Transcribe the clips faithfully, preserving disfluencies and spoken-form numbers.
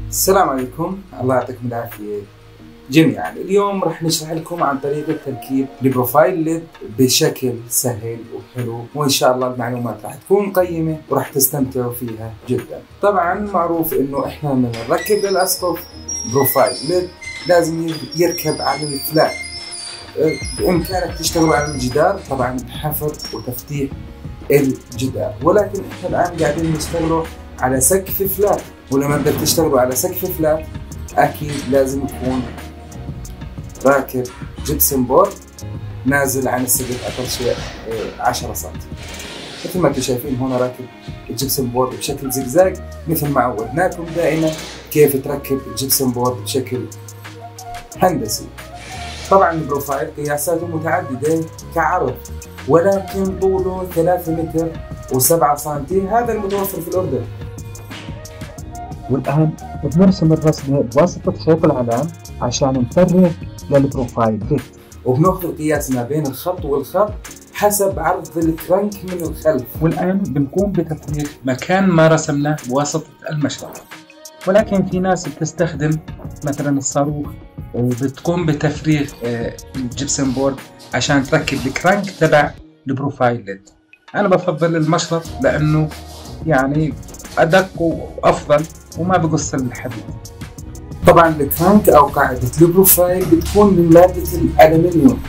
السلام عليكم، الله يعطيكم العافية جميعا. اليوم راح نشرح لكم عن طريقة تركيب البروفايل ليد بشكل سهل وحلو، وإن شاء الله المعلومات راح تكون قيمة وراح تستمتعوا فيها جدا. طبعا معروف إنه إحنا لما نركب للأسقف بروفايل ليد لازم يركب على الفلات. بإمكانك تشتغلوا على الجدار طبعا بحفر وتفتيح الجدار، ولكن إحنا الآن قاعدين نشتغلوا على سقف فلات، ولما بدك تشتغلوا على سقف فلات اكيد لازم يكون راكب جبسن بورد نازل عن السقف اقل شيء عشرة سنتي. مثل ما انتم شايفين هنا راكب الجبسن بورد بشكل زجزاج مثل ما عودناكم دائما كيف تركب الجبسن بورد بشكل هندسي. طبعا البروفايل قياساته متعدده كعرض، ولكن طوله ثلاثة متر وسبعة سنتي، هذا المتوفر في الاردن. والآن بنرسم الرسمة بواسطة خيط العلام عشان نفرغ للبروفايل ليد، وبناخذ قياس ما بين الخط والخط حسب عرض الكرنك من الخلف. والآن بنقوم بتفريغ مكان ما رسمناه بواسطة المشرط. ولكن في ناس بتستخدم مثلا الصاروخ وبتقوم بتفريغ الجبسن بورد عشان تركب الكرنك تبع البروفايل ليد. أنا بفضل المشرط لأنه يعني أدق وأفضل وما بقص الحديد. طبعا الكرانك أو قاعدة البروفايل بتكون من مادة الألمنيوم،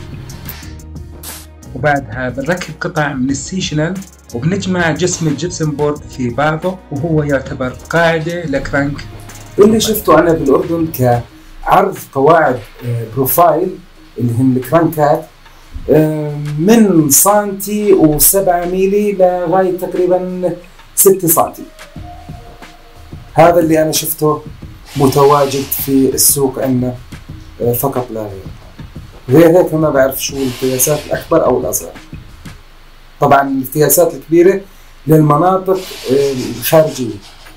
وبعدها بنركب قطع من السيشنال وبنجمع جسم الجبسن بورد في بعضه، وهو يعتبر قاعدة لكرانك. اللي شفته أنا بالأردن كعرض قواعد بروفايل اللي هم الكرانكات من سنتي وسبعة ميلي لغاية تقريبا ستة سنتي. هذا اللي أنا شفته متواجد في السوق عندنا فقط لا غير. غير هيك ما بعرف شو القياسات الأكبر أو الأصغر. طبعا القياسات الكبيرة للمناطق الخارجية.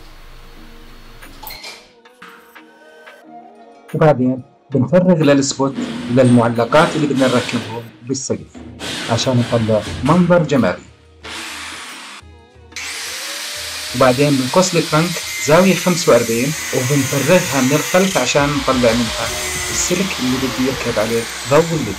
وبعدين بنفرغ للسبوت للمعلقات اللي بدنا نركبهم بالسقف عشان نطلع منظر جمالي. وبعدين بنقص الكرنك زاوية خمسة وأربعين وبنفرغها من الخلف عشان نطلع منها السلك اللي بده يركب عليه ضوء الليد.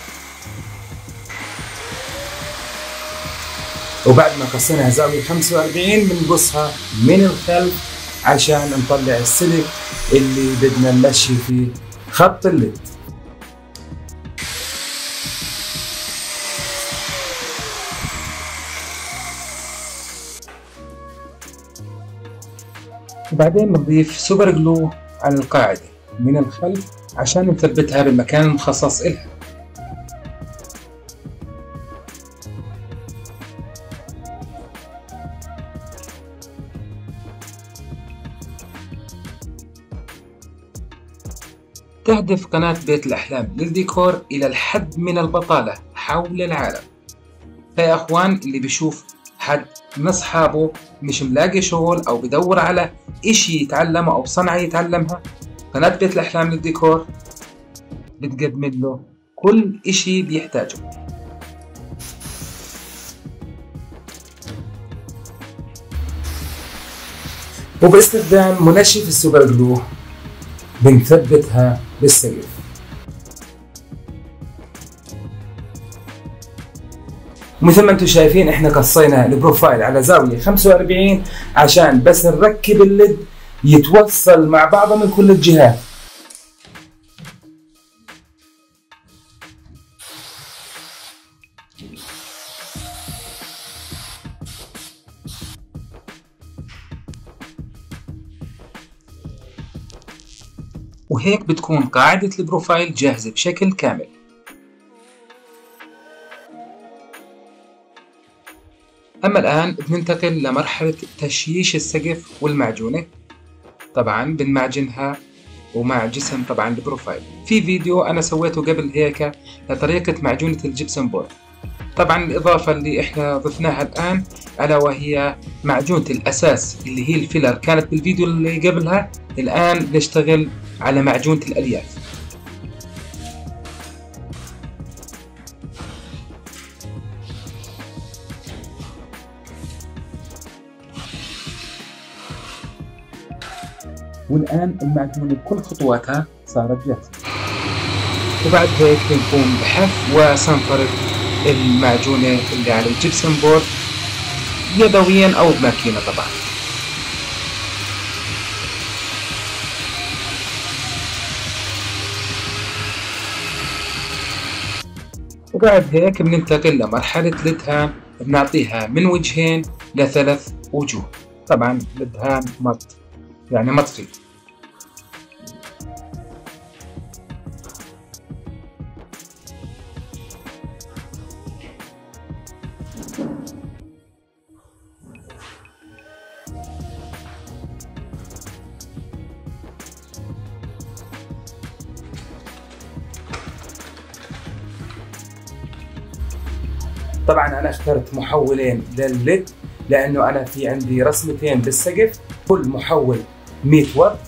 وبعد ما قصينا زاوية خمسة وأربعين بنقصها من الخلف عشان نطلع السلك اللي بدنا نمشي فيه خط الليد. وبعدين بنضيف سوبر جلو على القاعدة من الخلف عشان نثبتها بالمكان المخصص إلها. تهدف قناة بيت الأحلام للديكور إلى الحد من البطالة حول العالم. فيا أخوان اللي بيشوف حد من أصحابه مش ملاقي شغل أو بدور على إشي يتعلمه أو صنعة يتعلمها، قناة بيت الأحلام للديكور بتقدم له كل إشي بيحتاجه. وباستخدام منشف السوبر جلو بنثبتها بالسقف. ومثل ما انتم شايفين احنا قصينا البروفايل على زاوية خمسة وأربعين عشان بس نركب الليد يتوصل مع بعضه من كل الجهات. وهيك بتكون قاعدة البروفايل جاهزة بشكل كامل. أما الآن بننتقل لمرحلة تشييش السقف والمعجونة. طبعا بنمعجنها ومع جسم طبعا البروفايل. في فيديو أنا سويته قبل هيك لطريقة معجونة الجبسن بورد. طبعا الإضافة اللي إحنا ضفناها الآن ألا وهي معجونة الأساس اللي هي الفيلر كانت بالفيديو اللي قبلها. الآن نشتغل على معجونة الألياف. والآن الآن المعجونة بكل خطواتها صارت جاهزة. وبعد هيك بنقوم بحف وصنفرة المعجونة اللي على الجبسن بورد يدويا أو بماكينة طبعا. وبعد هيك بننتقل لمرحلة الدهان، بنعطيها من وجهين لثلاث وجوه. طبعا الدهان مط يعني مطفي. طبعا انا اخترت محولين للليد لانه انا في عندي رسمتين بالسقف، كل محول مية واط.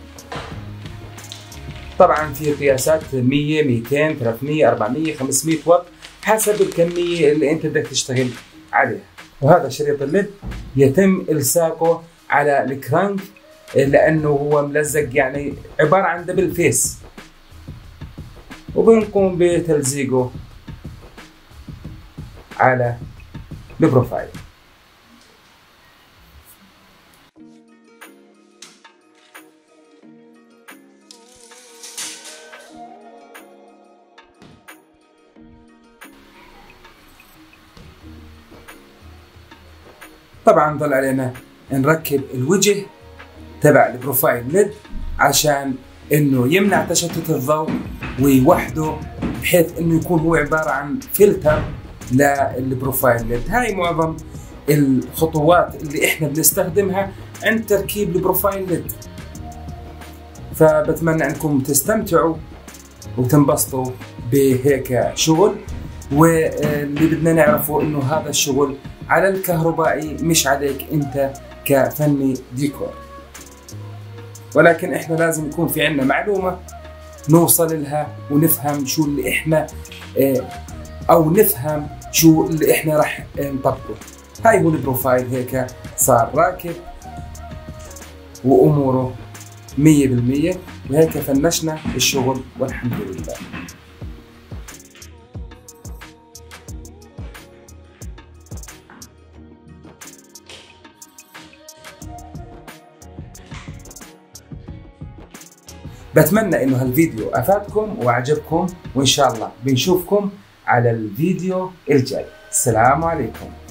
طبعا في قياسات مية ميتين ثلاثمية أربعمية خمسمية واط حسب الكميه اللي انت بدك تشتغل عليها. وهذا شريط الليد يتم الصاقه على الكرانك لانه هو ملزق، يعني عباره عن دبل فيس، وبنقوم بتلزيقه على البروفايل. طبعا ضل علينا نركب الوجه تبع البروفايل ليد عشان انه يمنع تشتت الضوء ويوحده، بحيث انه يكون هو عباره عن فلتر للبروفايل ليد. هاي معظم الخطوات اللي احنا بنستخدمها عند تركيب البروفايل ليد. فبتمنى انكم تستمتعوا وتنبسطوا بهيك شغل، واللي بدنا نعرفه انه هذا الشغل على الكهربائي مش عليك انت كفني ديكور، ولكن احنا لازم يكون في عندنا معلومة نوصل لها ونفهم شو اللي احنا او نفهم شو اللي احنا راح نطبقه. هاي هو البروفايل هيك صار راكب واموره مية بالمية، وهيك فنشنا الشغل والحمد لله. بتمنى انه هالفيديو افادكم واعجبكم، وان شاء الله بنشوفكم على الفيديو الجاي. السلام عليكم.